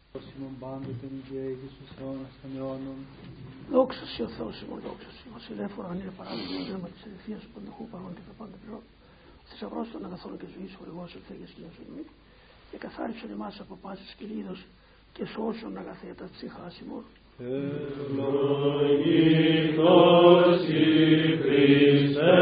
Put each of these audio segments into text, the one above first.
Δόξα Συ ο Θεός ημών, δόξα Συ. Βασιλεύω αν είναι παράδειγμα ρέμα της ελευθείας του πανταχού παρών και τα πάντα πληρών. Ο θησαυρός των αγαθών και ζωής χορηγός ελθέγες και ζωή. Και καθάρισον εμάς από πάσης κυλίδος και σώσον αγαθέτα ψυχάς ημών. Ευλογητός η Χριστέ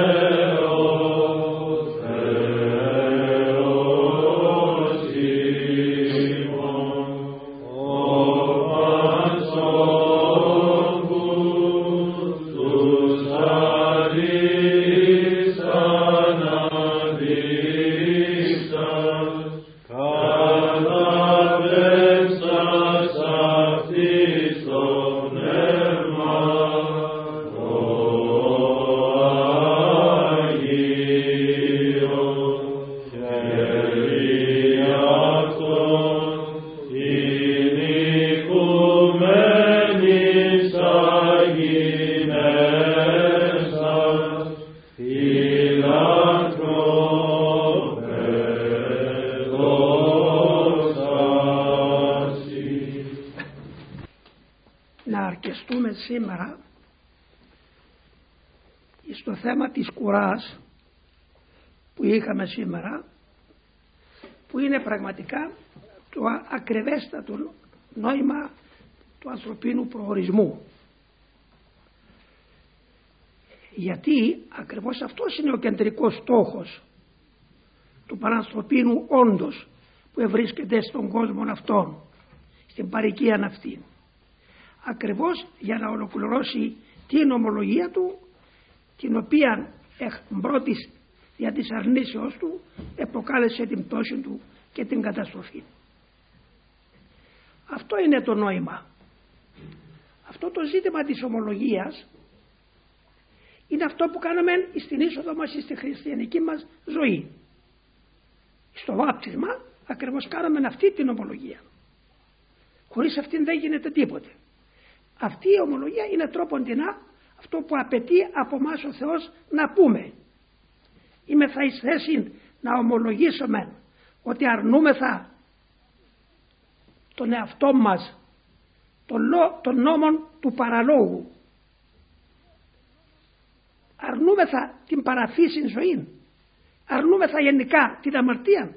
σήμερα στο θέμα της κουράς που είχαμε σήμερα, που είναι πραγματικά το ακριβέστατο νόημα του ανθρωπίνου προορισμού. Γιατί ακριβώς αυτός είναι ο κεντρικός στόχος του πανανθρωπίνου όντως που ευρίσκεται στον κόσμο αυτόν, στην παροικία αυτή. Ακριβώς για να ολοκληρώσει την ομολογία του, την οποία πρώτης για της αρνήσεώς του εποκάλεσε την πτώση του και την καταστροφή. Αυτό είναι το νόημα. Αυτό το ζήτημα της ομολογίας είναι αυτό που κάναμε στην είσοδο μας στη χριστιανική μας ζωή. Στο βάπτισμα ακριβώς κάναμε αυτή την ομολογία. Χωρίς αυτήν δεν γίνεται τίποτε. Αυτή η ομολογία είναι τρόποντινά αυτό που απαιτεί από εμάς ο Θεός να πούμε. Είμαι θα εις θέση να ομολογήσουμε ότι αρνούμεθα τον εαυτό μας, τον νόμον του παραλόγου. Αρνούμεθα την παραφύση ζωή. Αρνούμεθα γενικά την αμαρτία.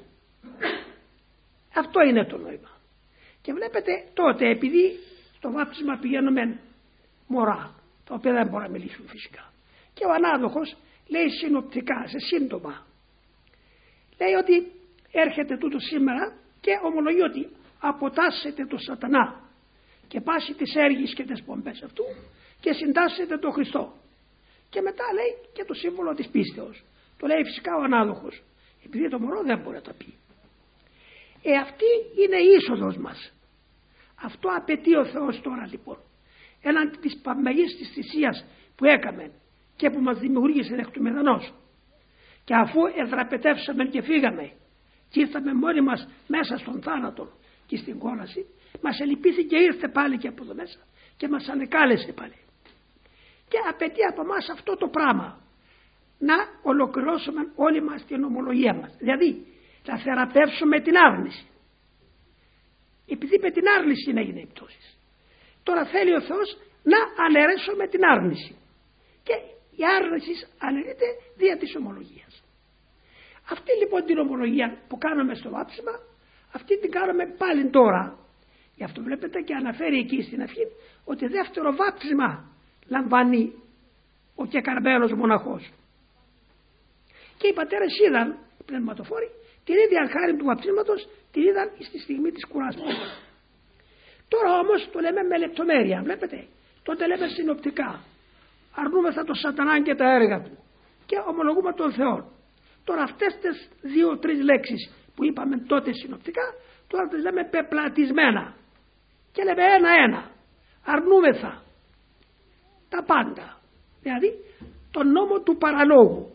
Αυτό είναι το νόημα. Και βλέπετε τότε, επειδή στο βάπτισμα πηγαίνουμε μωρά, τα οποία δεν μπορούν να μιλήσουν φυσικά, και ο ανάδοχος λέει συνοπτικά, σε σύντομα, λέει ότι έρχεται τούτο σήμερα και ομολογεί ότι αποτάσσεται το σατανά και πάσει τις έργεις και τις πομπές αυτού και συντάσσεται το Χριστό. Και μετά λέει και το σύμβολο της πίστεως. Το λέει φυσικά ο ανάδοχος, επειδή το μωρό δεν μπορεί να τα πει. Αυτή είναι η είσοδος μας. Αυτό απαιτεί ο Θεός τώρα λοιπόν. Έναντι της παμελής της θυσίας που έκαμε και που μας δημιουργήσε εκ του μηδενός. Και αφού εδραπετεύσαμε και φύγαμε και ήρθαμε μόνοι μας μέσα στον θάνατο και στην κόλαση, μας ελυπήθη και ήρθε πάλι και από εδώ μέσα και μας ανεκάλεσε πάλι. Και απαιτεί από εμάς αυτό το πράγμα, να ολοκληρώσουμε όλη μας την ομολογία μας. Δηλαδή να θεραπεύσουμε την άρνηση. Επειδή με την άρνηση έγινε η πτώση. Τώρα θέλει ο Θεός να αναιρέσουμε την άρνηση. Και η άρνηση αναιρείται δια της ομολογίας. Αυτή λοιπόν την ομολογία που κάναμε στο βάπτισμα, αυτή την κάνουμε πάλι τώρα. Γι' αυτό βλέπετε και αναφέρει εκεί στην αρχή ότι δεύτερο βάπτισμα λαμβάνει ο κεκαρμένος μοναχός. Και οι πατέρες είδαν, οι πνευματοφόροι, την ίδια χάρη του βαπτίσματος την είδαν στη στιγμή της κουράς. Τώρα όμως το λέμε με λεπτομέρεια, βλέπετε. Τότε λέμε συνοπτικά. Αρνούμεθα το σατανά και τα έργα του και ομολογούμε τον Θεό. Τώρα αυτές τις 2-3 λέξεις που είπαμε τότε συνοπτικά, τώρα τις λέμε πεπλατισμένα. Και λέμε ένα-ένα. Αρνούμεθα τα πάντα. Δηλαδή τον νόμο του παραλόγου.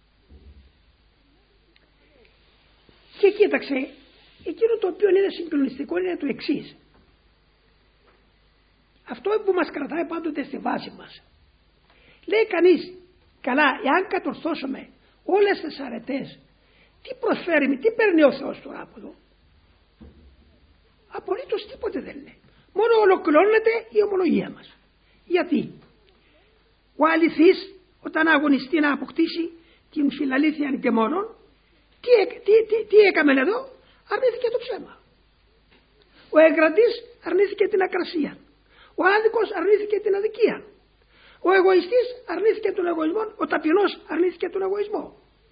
Και κοίταξε, εκείνο το οποίο είναι συγκλονιστικό είναι το εξής. Αυτό που μας κρατάει πάντοτε στη βάση μας. Λέει κανείς, καλά, εάν κατορθώσουμε όλες τις αρετές, τι προσφέρει, τι παίρνει ο Θεός τώρα από εδώ. Απολύτως τίποτε δεν είναι. Μόνο ολοκληρώνεται η ομολογία μας. Γιατί ο αληθής όταν αγωνιστεί να αποκτήσει την φιλαλήθεια και μόνον, τι έκαμε εδώ? Αρνήθηκε το ψέμα. Ο εγκραντής αρνήθηκε την ακρασία. Ο άδικος αρνήθηκε την αδικία. Ο εγωιστής αρνήθηκε τον εγωισμό. Ο ταπεινός αρνήθηκε τον εγωισμό.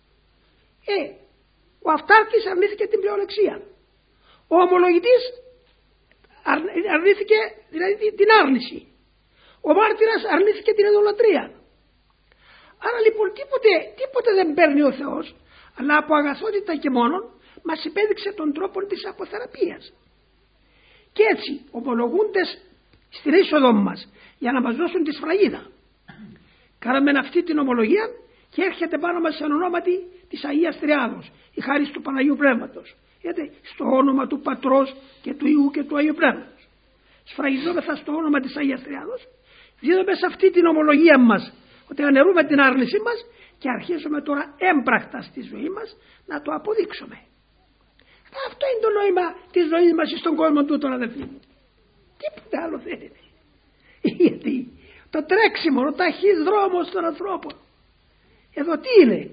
Ο αυτάρκης αρνήθηκε την πλεονεξία. Ο ομολογητής αρνήθηκε δηλαδή την άρνηση. Ο μάρτυρας αρνήθηκε την ειδωλατρία. Άρα λοιπόν τίποτε δεν παίρνει ο Θεός, αλλά από αγαθότητα και μόνον μας υπέδειξε τον τρόπο της αποθεραπείας. Και έτσι ομολογούντες στην είσοδο μας για να μας δώσουν τη σφραγίδα, κάναμε αυτή την ομολογία και έρχεται πάνω μας εν ονόματι της Αγίας Τριάδος, η χάρις του Παναγίου Πνεύματος. Γιατί στο όνομα του Πατρός και του Υιού και του Αγίου Πνεύματος σφραγιζόμεθα στο όνομα της Αγίας Τριάδος, δίνουμε σε αυτή την ομολογία μας ότι αναιρούμε την άρνησή μας και αρχίζουμε τώρα έμπρακτα στη ζωή μας να το αποδείξουμε. Αυτό είναι το νόημα της ζωής μας στον κόσμο τούτο, αδελφοί μου. Τίποτε άλλο δεν είναι. Γιατί το τρέξιμο, ο ταχύς δρόμος των ανθρώπων, εδώ τι είναι?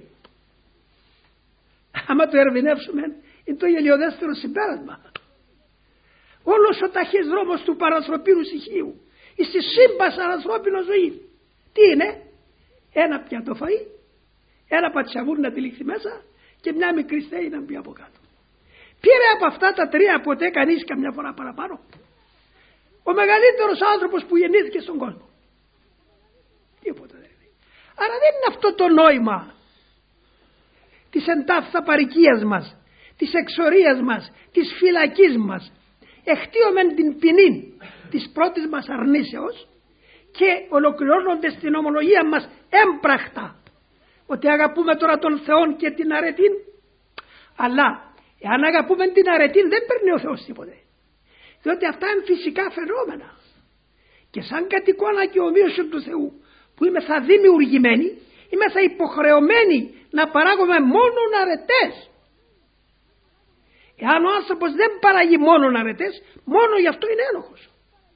Άμα το ερμηνεύσουμε είναι το γελιοδέστερο συμπέρασμα. Όλος ο ταχύς δρόμος του παρανθρωπίνου στοιχείου στη σύμπασα ανθρώπινο ζωή τι είναι? Ένα πιάτο φαΐ, ένα πατσαβούρ να τυλίχθει μέσα και μια μικρή στέη να μπει από κάτω. Πήρε από αυτά τα τρία ποτέ κανείς καμιά φορά παραπάνω? Ο μεγαλύτερος άνθρωπος που γεννήθηκε στον κόσμο. Τίποτα δεν είναι. Άρα δεν είναι αυτό το νόημα της εντάφθαπαρικίας μας, της εξορίας μας, της φυλακής μας. Εχτίωμεν την ποινή της πρώτης μας αρνήσεως και ολοκληρώνοντας την ομολογία μας έμπρακτα ότι αγαπούμε τώρα τον Θεό και την αρετήν. Αλλά εάν αγαπούμε την αρετήν δεν παίρνει ο Θεός τίποτε, διότι αυτά είναι φυσικά φαινόμενα και σαν κατ' εικόνα και ομοίωση του Θεού που είμαι θα δημιουργημένοι, είμαι θα υποχρεωμένοι να παράγουμε μόνον αρετές. Εάν ο άνθρωπος δεν παράγει μόνον αρετές, μόνο γι' αυτό είναι ένοχος.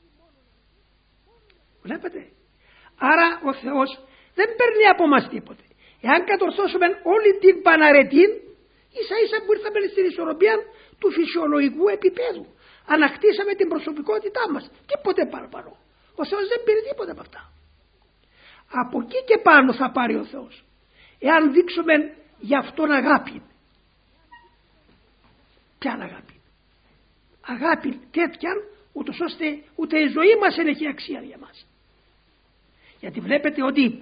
Βλέπετε? Άρα ο Θεός δεν παίρνει από μας τίποτε. Εάν κατορθώσουμε όλη την παναρετήν, ίσα ίσα που ήρθαμε στην ισορροπία του φυσιολογικού επίπεδου. Ανακτήσαμε την προσωπικότητά μας. Τίποτε παραπάνω. Ο Θεός δεν πήρε τίποτα από αυτά. Από εκεί και πάνω θα πάρει ο Θεός. Εάν δείξουμε για αυτόν αγάπη. Ποια αγάπη? Αγάπη τέτοια ούτως ώστε ούτε η ζωή μας δεν έχει αξία για μας. Γιατί βλέπετε ότι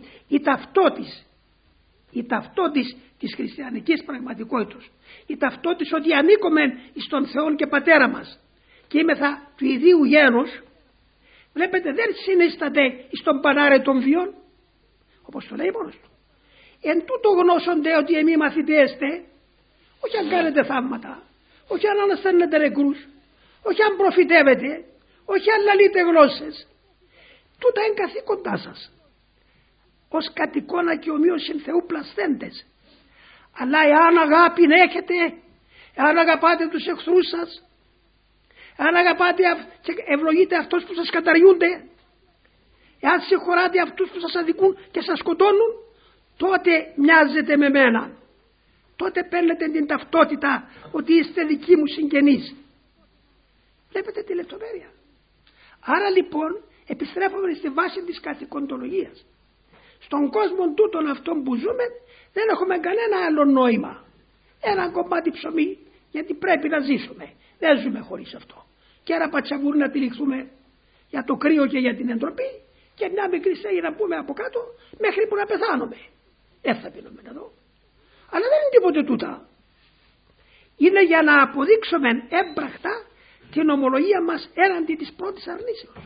η ταυτότης της χριστιανικής πραγματικότητας, η ταυτότης ότι ανήκουμε στον Θεό και Πατέρα μας και είμεθα του ιδίου γένους, βλέπετε δεν συνίσταται στον πανάρετον βίον, όπως το λέει μόνος του. Εν τούτο γνώσονται ότι εμείς μαθητέστε, όχι αν κάνετε θαύματα, όχι αν ανασταίνετε νεκρούς, όχι αν προφητεύετε, όχι αν λαλείτε γλώσσες. Τούτα είναι καθήκοντά σας ως κατ' εικόνα και ομοίωση Θεού πλασθέντες. Αλλά εάν αγάπη έχετε, εάν αγαπάτε τους εχθρούς σας, εάν αγαπάτε και ευλογείτε αυτούς που σας καταριούνται, εάν συγχωράτε αυτούς που σας αδικούν και σας σκοτώνουν, τότε μοιάζετε με μένα. Τότε παίρνετε την ταυτότητα ότι είστε δικοί μου συγγενείς. Βλέπετε τη λεπτομέρεια. Άρα λοιπόν επιστρέφουμε στη βάση της καθηκοντολογίας. Στον κόσμο τούτον αυτόν που ζούμε δεν έχουμε κανένα άλλο νόημα. Ένα κομμάτι ψωμί, γιατί πρέπει να ζήσουμε. Δεν ζούμε χωρίς αυτό. Και ένα πατσαβούρι να τυλιχθούμε για το κρύο και για την εντροπή και μια μικρή στέγη να πούμε από κάτω μέχρι που να πεθάνουμε. Δεν θα πίνουμε εδώ. Αλλά δεν είναι τίποτε τούτα. Είναι για να αποδείξουμε έμπρακτα την ομολογία μας έναντι της πρώτης αρνήσεως.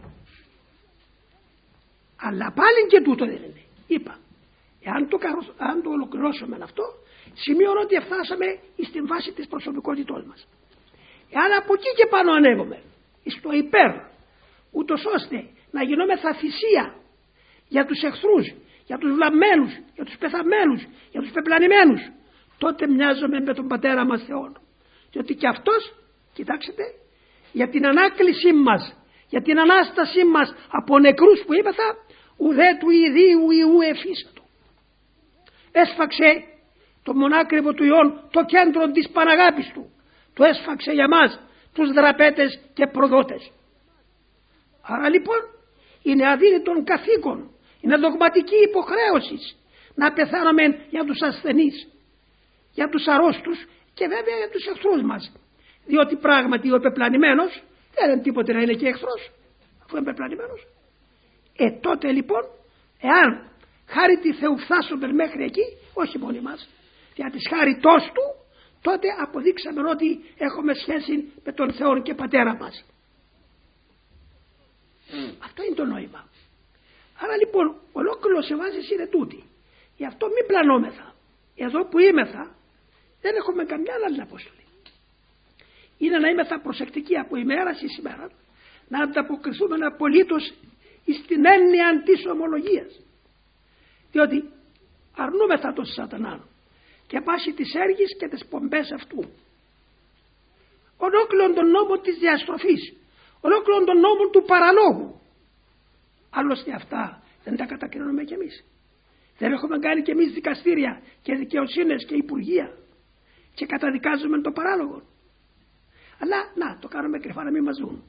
Αλλά πάλι και τούτο δεν είναι. Είπα, αν το ολοκληρώσουμε αυτό, σημειώνω ότι φτάσαμε στην βάση της προσωπικότητός μας. Εάν από εκεί και πάνω ανέβουμε στο υπέρ, ούτως ώστε να γινόμεθα θυσία για τους εχθρούς, για τους βλαμμένους, για τους πεθαμένους, για τους πεπλανημένους, τότε μοιάζομαι με τον Πατέρα μας Θεόν. Διότι και αυτός, κοιτάξτε, για την ανάκλησή μας, για την Ανάστασή μας από νεκρούς που είπεθα, ουδέ του ιδίου Ιού εφίσατο. Έσφαξε το μονάκριβο του Υιόν, το κέντρο της Παναγάπης του. Το έσφαξε για μας τους δραπέτες και προδότες. Άρα λοιπόν είναι αδύνατον καθήκον, είναι δογματική υποχρέωση να πεθάνουμε για τους ασθενείς, για τους αρρώστους και βέβαια για τους εχθρούς μας. Διότι πράγματι ο επεπλανημένος δεν είναι τίποτε να είναι και εχθρός, αφού είναι επεπλανημένος. Τότε λοιπόν, εάν χάρη τη Θεού φτάσουμε μέχρι εκεί, όχι μόνοι μας, για της χάριτός του, τότε αποδείξαμε ότι έχουμε σχέση με τον Θεό και Πατέρα μας. Αυτό είναι το νόημα. Άρα λοιπόν ολόκληρος εβάζεις είναι τούτη. Γι' αυτό μην πλανόμεθα. Εδώ που είμεθα δεν έχουμε καμιά άλλη αποστολή. Είναι να είμεθα προσεκτικοί από ημέρα σε ημέρα, να ανταποκριθούμε απολύτως στην έννοια της ομολογίας. Διότι αρνούμεθα τον σατανά και πάση τις έργες και τις πομπές αυτού. Ολόκληρον τον νόμο της διαστροφής, ολόκληρον τον νόμο του παραλόγου. Άλλωστε αυτά δεν τα κατακρίνουμε κι εμείς. Δεν έχουμε κάνει κι εμείς δικαστήρια και δικαιοσύνες και υπουργεία και καταδικάζουμε το παράλογο. Αλλά να το κάνουμε κρυφά να μην μας δουν.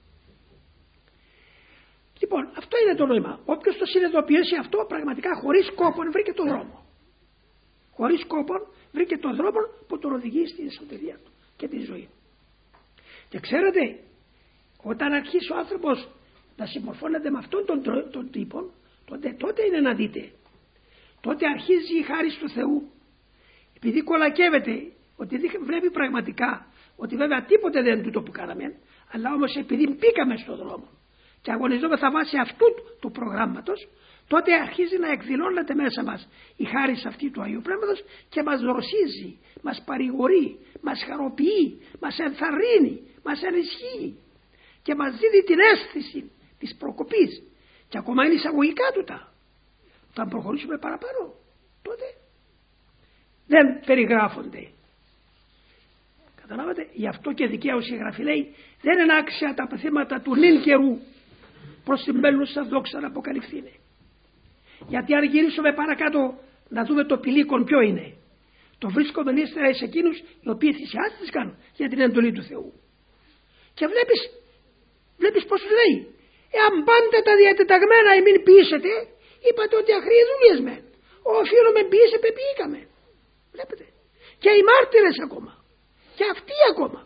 Λοιπόν, αυτό είναι το νόημα. Όποιος το συνειδητοποιήσει αυτό, πραγματικά χωρίς κόπον βρήκε τον δρόμο. Χωρίς κόπον βρήκε τον δρόμο που τον οδηγεί στην σωτηρία του και τη ζωή. Και ξέρετε, όταν αρχίσει ο άνθρωπος να συμμορφώνεται με αυτόν τον τύπο, τότε είναι να δείτε. Τότε αρχίζει η χάρις του Θεού. Επειδή κολακεύεται, ότι βλέπει πραγματικά ότι βέβαια τίποτε δεν είναι τούτο που κάναμε, αλλά όμως επειδή μπήκαμε στον δρόμο και αγωνιζόμεθα βάσει αυτού του προγράμματος, τότε αρχίζει να εκδηλώνεται μέσα μας η χάρις αυτή του Αγίου Πνεύματος και μας δροσίζει, μας παρηγορεί, μας χαροποιεί, μας ενθαρρύνει, μας ενισχύει και μας δίδει την αίσθηση της προκοπής και ακόμα είναι εισαγωγικά τούτα. Όταν προχωρήσουμε παραπάνω, τότε δεν περιγράφονται. Καταλάβατε, γι' αυτό και δικαίως η Γραφή λέει δεν είναι άξια τα παθήματα του νυν καιρού προς την μέλουσα δόξα να αποκαλυφθήνε. Γιατί αν γυρίσουμε παρακάτω να δούμε το πηλίκον ποιο είναι, το βρίσκουμε ύστερα εις εκείνους οι οποίοι θυσιάστηκαν για την εντολή του Θεού. Και βλέπεις πως λέει, εάν πάντα τα διατεταγμένα εμείς ποιήσετε, είπατε ότι αχρήοι δουλειές μεν, οφείλουμε ποιήσετε ποιήκαμε. Βλέπετε, και οι μάρτυρες ακόμα, και αυτοί ακόμα,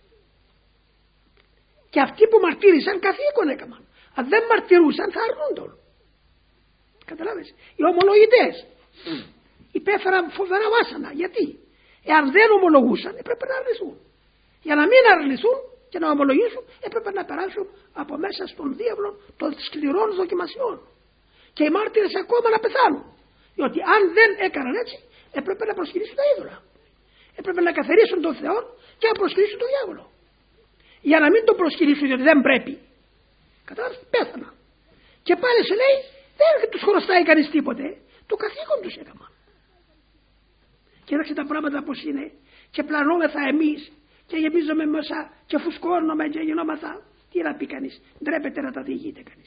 και αυτοί που μαρτύρησαν καθήκον έκαναν. Αν δεν μαρτυρούσαν θα αρνούντον. Καταλάβες, οι ομολογητές υπέφεραν φοβερά βάσανα. Γιατί? Εάν δεν ομολογούσαν έπρεπε να αρνηθούν. Για να μην αρνηθούν και να ομολογήσουν έπρεπε να περάσουν από μέσα στον διάβλο των σκληρών δοκιμασιών. Και οι μάρτυρες ακόμα να πεθάνουν. Διότι αν δεν έκαναν έτσι έπρεπε να προσκυνήσουν τα είδωλα. Έπρεπε να καθαρίσουν τον Θεό και να προσκυνήσουν τον διάβολο. Για να μην τον προσκυνήσουν γιατί δεν πρέπει. Κατάλαβες, πέθανα. Και πάλι σε λέει δεν τους χρωστάει κανείς τίποτε. Το καθήκον τους έκανα. Κοίταξε τα πράγματα πως είναι. Και πλανόμεθα εμείς και γεμίζουμε μέσα και φουσκώνουμε και γινόμαθα. Τι να πει κανείς, ντρέπεται να τα διηγείται κανείς.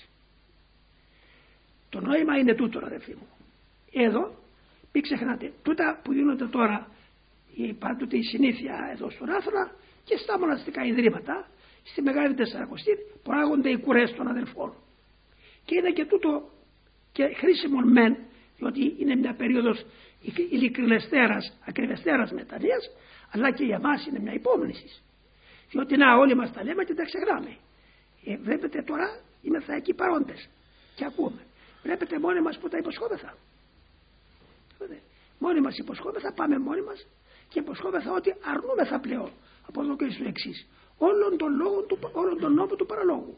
Το νόημα είναι τούτο, αδερφοί μου. Εδώ μην ξεχνάτε, τούτα που γίνονται τώρα πάντοτε η συνήθεια εδώ στον Άθωνα και στα μοναστικά ιδρύματα, στη Μεγάλη Τεσσαρακοστή προάγονται οι κουρές των αδελφών. Και είναι και τούτο και χρήσιμο μεν, διότι είναι μια περίοδος ειλικρινεστέρας, ακριβεστέρας μετανοίας, αλλά και για μας είναι μια υπόμνηση. Διότι να όλοι μας τα λέμε και τα ξεχνάμε. Βλέπετε τώρα είμαστε εκεί παρόντες και ακούμε. Βλέπετε μόνοι μας που τα υποσχόμεθα. Μόνοι μας υποσχόμεθα, πάμε μόνοι μας και υποσχόμεθα ότι αρνούμεθα πλέον από εδώ και στο εξής. Όλων των νόμων του παραλόγου.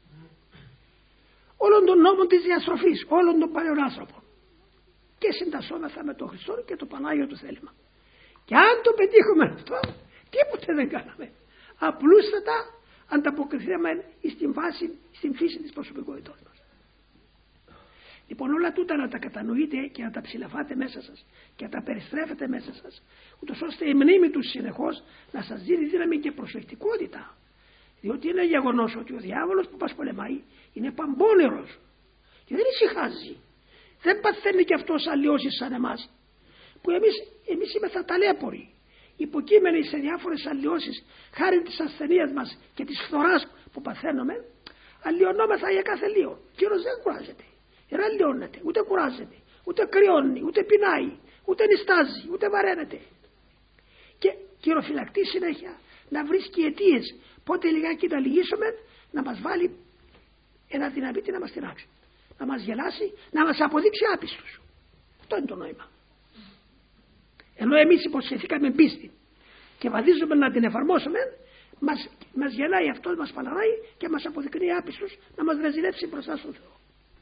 Όλων των νόμων της διαστροφής, όλων των παλιών άνθρωπων. Και συντασσόμεθα με τον Χριστό και το Πανάγιο του θέλημα. Και αν το πετύχουμε αυτό, τίποτε δεν κάναμε. Απλούστατα ανταποκριθήκαμε στην φύση της προσωπικότητας μας. Λοιπόν, όλα τούτα να τα κατανοείτε και να τα ψηλαφάτε μέσα σας και να τα περιστρέφετε μέσα σας, ούτως ώστε η μνήμη τους συνεχώς να σας δίνει δύναμη και προσεκτικότητα. Διότι είναι γεγονός ότι ο διάβολος που μας πολεμάει είναι παμπώνερος και δεν ησυχάζει. Δεν παθαίνει και αυτός αλλοιώσεις σαν εμάς, που εμείς είμαστε ταλέποροι, υποκείμενοι σε διάφορες αλλοιώσεις, χάρη της ασθενείας μας και της φθοράς που παθαίνουμε. Αλλοιωνόμεθα για κάθε λίγο. Κύριος δεν κουράζεται, δεν αλλοιώνεται, ούτε κουράζεται, ούτε κρυώνει, ούτε πεινάει, ούτε νηστάζει, ούτε βαραίνεται. Και κυροφυλακτεί συνέχεια να βρίσκει αιτίες πότε λιγάκι να λυγίσουμε, να μας βάλει ένα δυναμίτη να μας τυράξει, να μας γελάσει, να μας αποδείξει άπιστους. Αυτό είναι το νόημα. Ενώ εμείς υποσχεθήκαμε πίστη και βαδίζουμε να την εφαρμόσουμε, μας γελάει αυτός, μας παλαράει και μας αποδεικνύει άπιστους, να μας ρεζιλέψει μπροστά στον Θεό.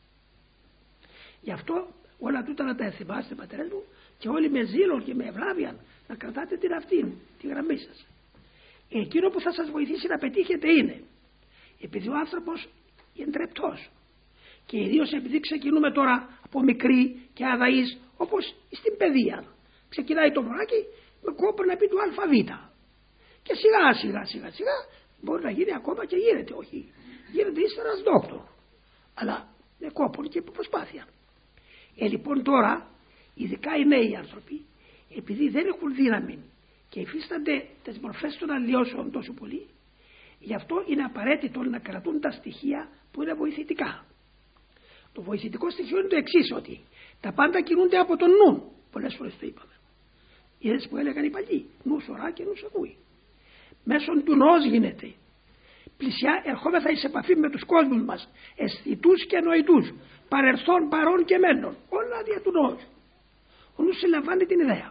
Γι' αυτό όλα τούτα να τα ενθυμάστε, πατέρες μου, και όλοι με ζήλο και με ευλάβεια να κρατάτε την αυτήν, τη γραμμή σας. Εκείνο που θα σας βοηθήσει να πετύχετε είναι, επειδή ο άνθρωπος είναι τρεπτός και ιδίως επειδή ξεκινούμε τώρα από μικροί και αδαείς, όπως στην παιδεία, ξεκινάει το μωράκι με κόπο να πει το ΑΒ και σιγά μπορεί να γίνει ακόμα και γίνεται, όχι, γίνεται ύστερα ένας δόκτωρ, αλλά με κόπο και προσπάθεια. Λοιπόν τώρα, ειδικά οι νέοι άνθρωποι, επειδή δεν έχουν δύναμη και υφίστανται τις μορφές των αλλοιώσεων τόσο πολύ, γι' αυτό είναι απαραίτητο να κρατούν τα στοιχεία που είναι βοηθητικά. Το βοηθητικό στοιχείο είναι το εξής, ότι τα πάντα κινούνται από τον νου. Πολλές φορές το είπαμε. Είδες που έλεγαν οι παλιοί, νους ορά και νους ακούει. Μέσω του νους γίνεται. Πλησιά ερχόμεθα εις επαφή με τους κόσμους μας, αισθητούς και νοητούς, παρελθόν, παρόν και μέλλον. Όλα δια του νους. Ο νους συλλαμβάνει την ιδέα.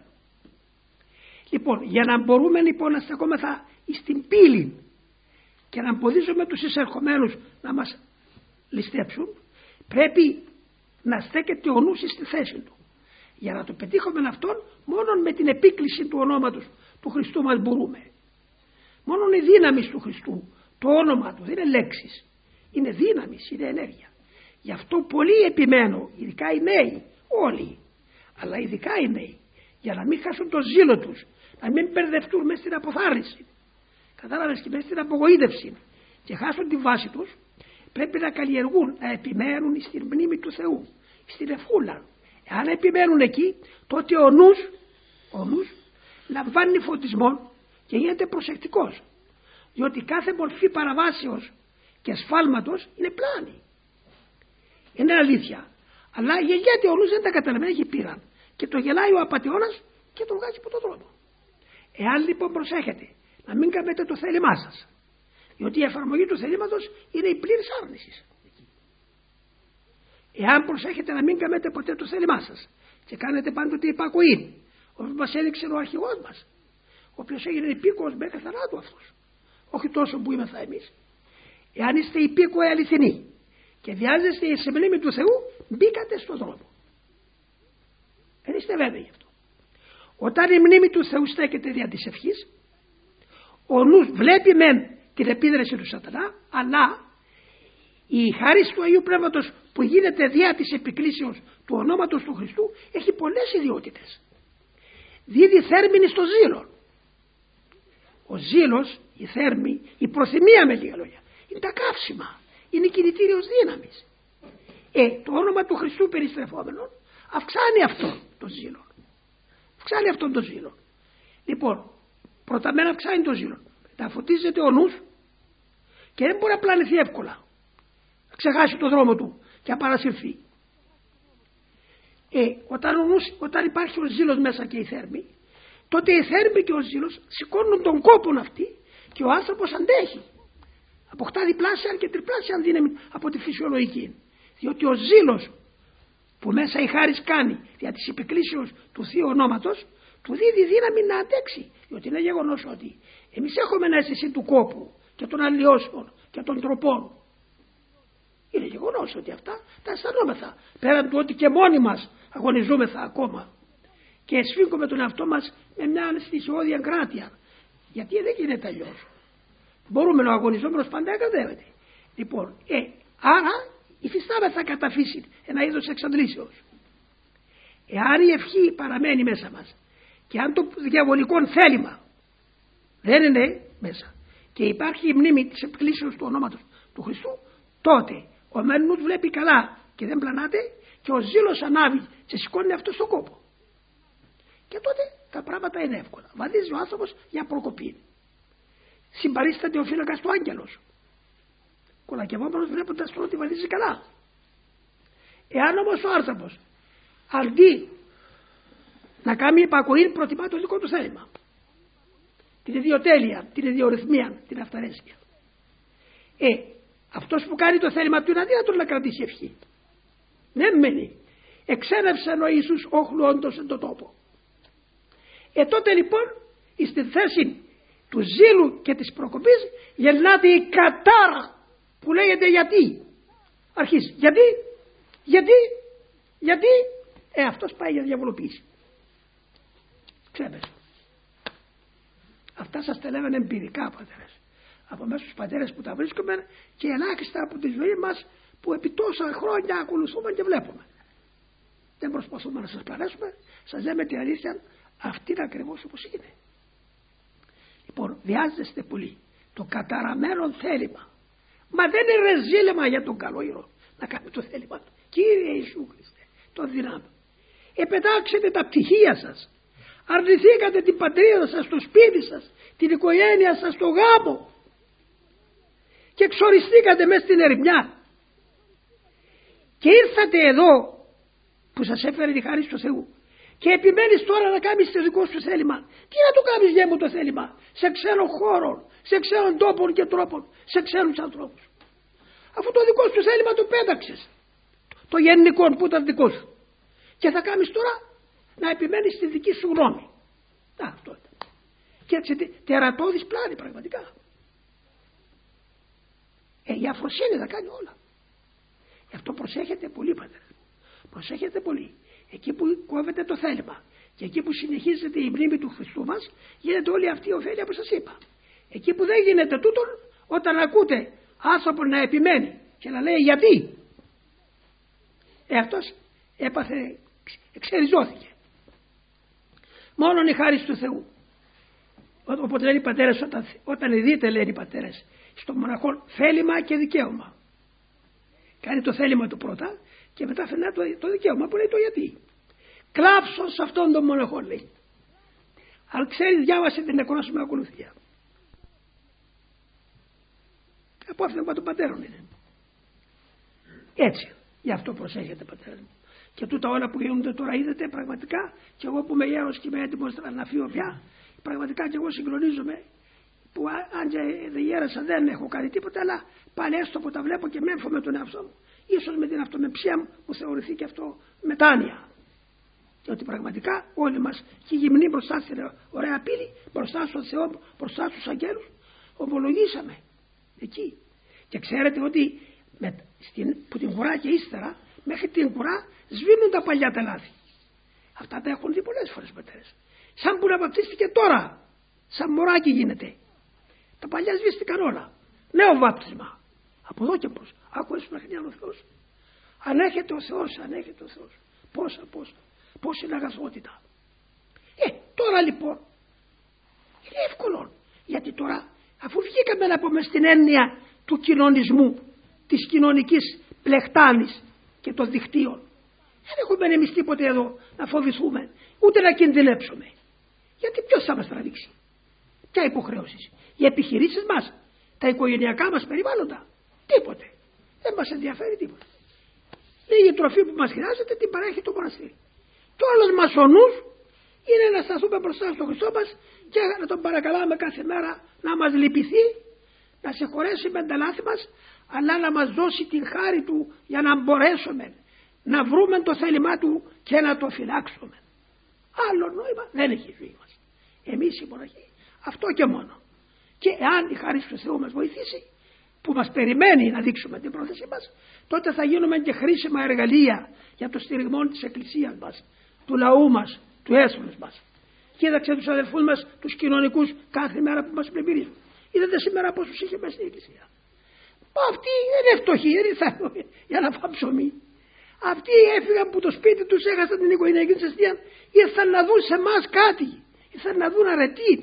Λοιπόν, για να μπορούμε λοιπόν να στεκόμεθα στην πύλη και να εμποδίζουμε τους εισερχομένους να μας ληστέψουν, πρέπει να στέκεται ο νους στη θέση του. Για να το πετύχουμε αυτόν, μόνο με την επίκληση του ονόματος του Χριστού μας μπορούμε. Μόνο η δύναμη του Χριστού, το όνομα του, δεν είναι λέξεις, είναι δύναμη, είναι ενέργεια. Γι' αυτό πολύ επιμένω, ειδικά οι νέοι, όλοι, αλλά ειδικά οι νέοι, για να μην χάσουν το ζήλο τους, να μην μπερδευτούν μέσα στην αποθάρρυνση, κατάλαβες, και μέσα στην απογοήτευση και χάσουν τη βάση τους, πρέπει να καλλιεργούν, να επιμένουν στην μνήμη του Θεού, στην ευχούλα. Εάν επιμένουν εκεί, τότε ο νους λαμβάνει φωτισμό και γίνεται προσεκτικός, διότι κάθε μορφή παραβάσεως και σφάλματος είναι πλάνη. Είναι αλήθεια, αλλά γιατί ο νους δεν τα καταλαβαίνει, έχει πείραν και το γελάει ο απατεώνας και τον βγάζει από τον δρόμο. Εάν λοιπόν προσέχετε να μην κάνετε το θέλημά σας, διότι η εφαρμογή του θελήματος είναι η πλήρης άρνησης. Εάν προσέχετε να μην κάνετε ποτέ το θέλημά σας και κάνετε πάντοτε υπακοή, όπως μας έδειξε ο αρχηγός μας, ο οποίος έγινε υπήκοος μέχρι θανάτου αυτός, όχι τόσο που είμεθα εμείς. Εάν είστε υπήκοοι αληθινοί και βιάζεστε σε μνήμη του Θεού, μπήκατε στον δρόμο. Δεν είστε βέβαιοι γι' αυτό. Όταν η μνήμη του Θεού στέκεται δια της ευχής, ο νους βλέπει μεν την επίδραση του σατανά, αλλά η χάρις του Αγίου Πνεύματος που γίνεται δια της επικλήσεως του ονόματος του Χριστού έχει πολλές ιδιότητες. Δίδει θέρμηνη στο ζήλο. Ο ζήλος, η θέρμη, η προθυμία με λίγα λόγια, είναι τα καύσιμα, είναι κινητήριος δύναμης. Το όνομα του Χριστού περιστρεφόμενο αυξάνει αυτό το ζήλο. Αυξάνει αυτόν το ζήλο. Λοιπόν, πρώτα μένα αυξάνει το ζήλο. Τα φωτίζεται ο νους και δεν μπορεί να πλανηθεί εύκολα. Να ξεχάσει το δρόμο του και να παρασυρθεί. Όταν υπάρχει ο ζήλος μέσα και η θέρμη, τότε η θέρμη και ο ζήλος σηκώνουν τον κόπον αυτή και ο άνθρωπος αντέχει. Αποκτά διπλάσια και τριπλάσια δύναμη από τη φυσιολογική. Διότι ο ζήλος που μέσα η χάρις κάνει δια της επικλήσεως του Θείου ονόματος, του δίδει δύναμη να αντέξει. Διότι είναι γεγονός ότι εμείς έχουμε αίσθηση του κόπου και των αλλοιώσεων και των τροπών. Είναι γεγονός ότι αυτά τα αισθανόμεθα. Πέραν του ότι και μόνοι μας αγωνιζόμεθα ακόμα και σφίγγουμε τον εαυτό μας με μια στοιχειώδη εγκράτεια. Γιατί δεν γίνεται αλλιώς. Μπορούμε να αγωνιζόμενος πάντα εγκατεύεται. Λοιπόν, άρα υφιστάμεθα κατά φύση ένα είδος εξαντλήσεως. Εάν η ευχή παραμένει μέσα μας και αν το διαβολικό θέλημα δεν είναι μέσα και υπάρχει η μνήμη της εκκλήσεως του ονόματος του Χριστού, τότε ο μένους βλέπει καλά και δεν πλανάται και ο ζήλος ανάβει και σηκώνει αυτό στον κόπο. Και τότε τα πράγματα είναι εύκολα. Βαδίζει ο άνθρωπος για προκοπή. Συμπαρίσταται ο φύλακας του άγγελος. Κολακευόμενος βλέποντας τον ότι βαδίζει καλά. Εάν όμως ο άνθρωπος αντί να κάνει υπακοή προτιμά το δικό του θέλημα, την ιδιοτέλεια, την ιδιορυθμία, την αυταρέσκεια, αυτός που κάνει το θέλημα του είναι αδύνατο να κρατήσει ευχή. Δεν μένει. Εξένευσε ο Ιησούς όχλου όντως εν το τόπο. Τότε λοιπόν στη θέση του ζήλου και της προκοπής γελνάται η κατάρα που λέγεται γιατί. Αρχίζει. Γιατί αυτός πάει για διαβολοποίηση. Ξέρετε. Αυτά σας τα λέγανε εμπειρικά πατέρες. Από μέσα στους πατέρες που τα βρίσκουμε και ελάχιστα από τη ζωή μας που επί τόσα χρόνια ακολουθούμε και βλέπουμε. Δεν προσπαθούμε να σας παρέσουμε, σας λέμε την αλήθεια, αυτή είναι ακριβώς όπως είναι. Λοιπόν, βιάζεστε πολύ το καταραμένο θέλημα. Μα δεν είναι ρεζίλεμα για τον καλό ήρω να κάνει το θέλημα του. Κύριε Ιησού Χριστέ, το δυνάμει. Επετάξετε τα πτυχία σας. Αρνηθήκατε την πατρίδα σας, το σπίτι σας, την οικογένεια σας, το γάμο. Και εξοριστήκατε μέσα στην ερημιά. Και ήρθατε εδώ που σας έφερε τη χάρη του Θεού. Και επιμένεις τώρα να κάνεις το δικό σου θέλημα. Τι να το κάνεις γε μου το θέλημα? Σε ξένων χώρων, σε ξένων τόπων και τρόπων, σε ξένους ανθρώπους. Αφού το δικό σου θέλημα το πέταξες. Το γενικό που ήταν δικό σου. Και θα κάνεις τώρα να επιμένεις στη δική σου γνώμη. Αυτό ήταν. Και έτσι τερατώδης πλάνη πραγματικά. Η αφροσύνη θα κάνει όλα. Γι' αυτό προσέχετε πολύ πατέρα. Προσέχετε πολύ. Εκεί που κόβεται το θέλημα και εκεί που συνεχίζεται η μνήμη του Χριστού μας, γίνεται όλη αυτή η ωφέλεια που σας είπα. Εκεί που δεν γίνεται τούτον, όταν ακούτε άνθρωπο να επιμένει και να λέει γιατί, αυτός έπαθε, εξεριζώθηκε. Μόνον η χάρις του Θεού. Οπότε λένε οι πατέρες, όταν δείτε, λένε οι πατέρες, στο μοναχό θέλημα και δικαίωμα. Κάνει το θέλημα του πρώτα και μετά φαινά το δικαίωμα που λέει το γιατί. Κλάψω σε αυτόν τον μοναχό, λέει. Αν ξέρει, διάβασε την νεκρόσιμη ακολουθία. Απόφθεγμα των πατέρων είναι. Έτσι. Γι' αυτό προσέχετε πατέρα μου. Και τούτα όλα που γίνονται τώρα είδατε πραγματικά, και εγώ που είμαι γέρος και είμαι έτοιμος να φύγω πια, πραγματικά και εγώ συγκλονίζομαι που αν και δεν γέρασα δεν έχω κάνει τίποτα, αλλά πάλι έστω που τα βλέπω και μέμφω τον εαυτό μου. Ίσως με την αυτομεψία μου μου θεωρηθεί και αυτό μετάνοια. Ότι πραγματικά όλοι μας και γυμνοί μπροστά στην ωραία πύλη, μπροστά στον Θεό, μπροστά στους αγγέλους, ομολογήσαμε εκεί. Και ξέρετε ότι που την κουρά και ύστερα, μέχρι την κουρά σβήνουν τα παλιά τα λάθη. Αυτά τα έχουν δει πολλές φορές πατέρες. Σαν που να βαπτίστηκε τώρα, σαν μωράκι γίνεται. Τα παλιά σβήστηκαν όλα. Νέο βάπτισμα. Από εδώ και πώς. Άκουες παιχνιά ο Θεός. Ανέχεται ο Θεός, ανέχεται ο Θεός. Πόση είναι αγαθότητα. Τώρα λοιπόν είναι εύκολο. Γιατί τώρα αφού βγήκαμε να πούμε στην έννοια του κοινωνισμού, της κοινωνικής πλεχτάνης και των δικτύων, δεν έχουμε εμείς τίποτε εδώ να φοβηθούμε, ούτε να κινδυνεύσουμε. Γιατί ποιος θα μας τραβήξει? Ποια υποχρέωσεις? Οι επιχειρήσεις μας, τα οικογενειακά μας περιβάλλοντα? Τίποτε. Δεν μας ενδιαφέρει τίποτα. Λίγη τροφή που μας χρειάζεται την παρέχει το μοναστήρι. Και όλος μας ο νους είναι να σταθούμε μπροστά στον Χριστό μας και να τον παρακαλάμε κάθε μέρα να μας λυπηθεί, να συγχωρέσει με τα λάθη μας, αλλά να μας δώσει την χάρη του για να μπορέσουμε να βρούμε το θέλημά του και να το φυλάξουμε. Άλλο νόημα δεν έχει η ζωή μας. Εμείς οι μοναχοί, αυτό και μόνο. Και εάν η χάρη του Θεού μας βοηθήσει, που μας περιμένει να δείξουμε την πρόθεσή μας, τότε θα γίνουμε και χρήσιμα εργαλεία για το στηριγμό της Εκκλησίας μας, του λαού μας, του έθνους μας. Κοίταξε τους αδελφούς μας, τους κοινωνικούς, κάθε μέρα που μας πλημμυρίζουν. Είδατε σήμερα πόσους είχε μέσα στην Εκκλησία. Μα αυτοί δεν είναι φτωχοί, δεν ήρθαν για να φάνε ψωμί. Αυτοί έφυγαν που το σπίτι τους, έχασαν την οικογενειακή τους αιστεία, ήρθαν να δουν σε εμάς κάτι. Ήρθαν να δουν αρετή,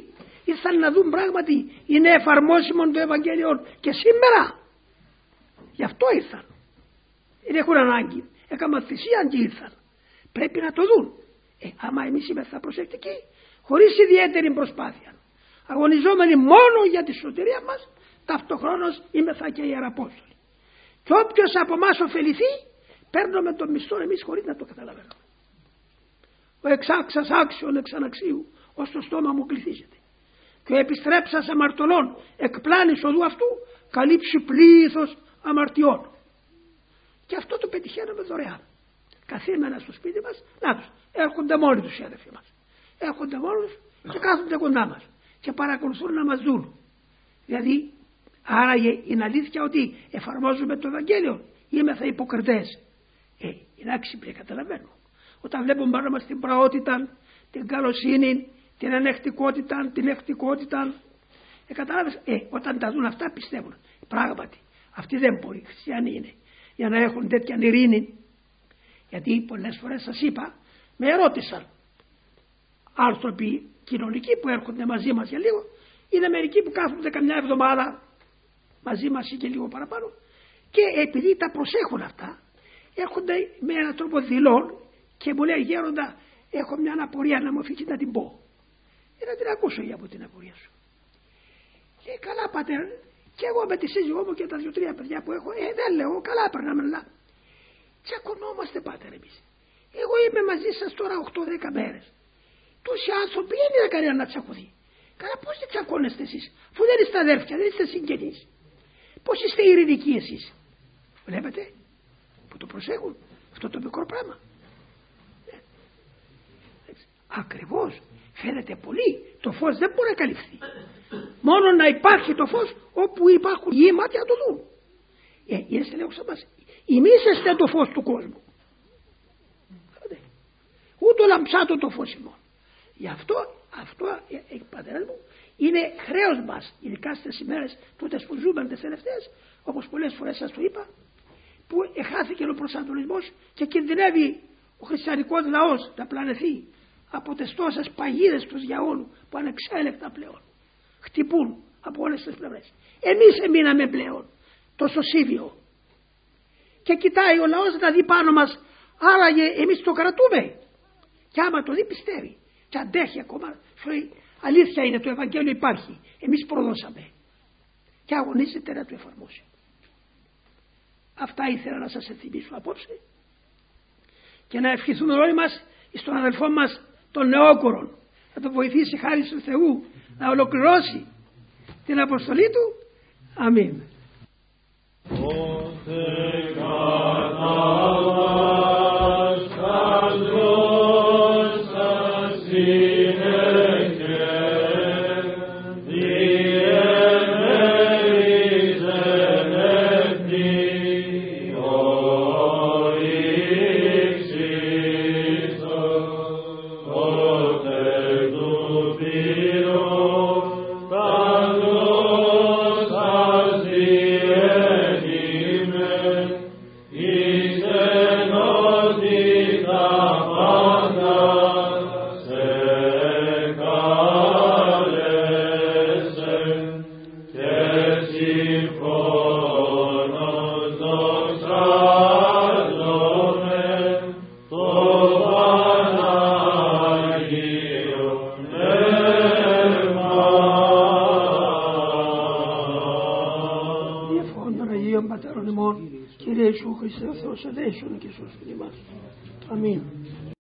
ήρθαν να δουν πράγματι είναι εφαρμόσιμο το Ευαγγέλιο και σήμερα. Γι' αυτό ήρθαν. Δεν έχουν ανάγκη. Έκαναν θυσία και ήρθαν. Πρέπει να το δουν. Άμα εμείς είμαστε προσεκτικοί, χωρίς ιδιαίτερη προσπάθεια, αγωνιζόμενοι μόνο για τη σωτηρία μας, ταυτοχρόνως είμεθα και ιεραπόστολοι. Και όποιος από εμάς ωφεληθεί, παίρνουμε τον μισθό εμείς χωρίς να το καταλαβαίνουμε. Ο εξάξας άξιον εξαναξίου, ως το στόμα μου κληθίζεται. Και ο επιστρέψας αμαρτωλών εκπλάνης οδού αυτού, καλύψει πλήθος αμαρτιών. Και αυτό το πετυχαίνουμε δωρεάν. Καθήμενα στο σπίτι μας, να τους, έρχονται μόνοι τους οι αδερφοί μας. Έρχονται μόνοι τους και κάθονται κοντά μας και παρακολουθούν να μας δουν. Δηλαδή, άραγε είναι αλήθεια ότι εφαρμόζουμε το Ευαγγέλιο, είμεθα υποκριτές. Είναι άξιπλοι, καταλαβαίνω. Όταν βλέπουμε πάνω μας την πραότητα, την καλοσύνη, την ανεκτικότητα, την ευτικότητα, καταλάβες, όταν τα δουν αυτά πιστεύουν. Πράγματι, αυτοί δεν μπορεί, χριστιανοί είναι, για να έχουν τέτοια ειρήνη. Γιατί πολλές φορές σας είπα, με ερώτησαν άνθρωποι κοινωνικοί που έρχονται μαζί μας για λίγο, είναι μερικοί που κάθονται καμιά εβδομάδα μαζί μας ή και λίγο παραπάνω, και επειδή τα προσέχουν αυτά, έρχονται με έναν τρόπο δηλών και μου λέει, γέροντα, έχω μια απορία να μου αφήσει να την πω. Να την ακούσω για από την απορία σου. Και καλά, πατέρ, και εγώ με τη σύζυγό μου και τα 2-3 παιδιά που έχω, δεν λέω, καλά περνάμε, αλλά τσακωνόμαστε, πάτερ, εμείς. Εγώ είμαι μαζί σας τώρα 8-10 μέρες. Τόσοι άνθρωποι δεν είναι κανένα να τσακωθεί. Καλά, πώς δεν τσακώνεστε εσείς, αφού δεν είστε αδέρφια, δεν είστε συγγενείς. Πώς είστε ειρηνικοί εσείς. Βλέπετε που το προσέχουν αυτό το μικρό πράγμα. Ακριβώς, φαίνεται πολύ. Το φως δεν μπορεί να καλυφθεί. Μόνο να υπάρχει το φως όπου υπάρχουν οι μάτια να το δουν. Είναι σε λέγουσα μας. Εμείς είστε το φως του κόσμου. Ούτε λαμψάτο το φως ημών. Γι' αυτό, πατέρας μου, είναι χρέος μας, ειδικά στις ημέρες τούτες που ζούμε τις τελευταίες, όπως πολλές φορές σας το είπα, που εχάθηκε ο προσανατολισμός και κινδυνεύει ο χριστιανικός λαός να πλανεθεί από τις τόσες παγίδες του διαόλου που ανεξέλεκτα πλέον χτυπούν από όλες τις πλευρές. Εμείς εμείναμε πλέον το σωσίβιο και κοιτάει ο λαός να δει πάνω μας, άραγε εμείς το κρατούμε, και άμα το δει πιστεύει και αντέχει ακόμα. Αλήθεια είναι, το Ευαγγέλιο υπάρχει, εμείς προδώσαμε, και αγωνίζεται να το εφαρμόσει. Αυτά ήθελα να σας ενθυμίσω απόψε και να ευχηθούμε όλοι μας στον αδελφό μας τον Νεόκορον, να τον βοηθήσει χάρη του Θεού να ολοκληρώσει την αποστολή του. Αμήν. Κύριε Ιησού Χριστέ ο Θεός, ελέησον και σώστην ημάς. Αμήν.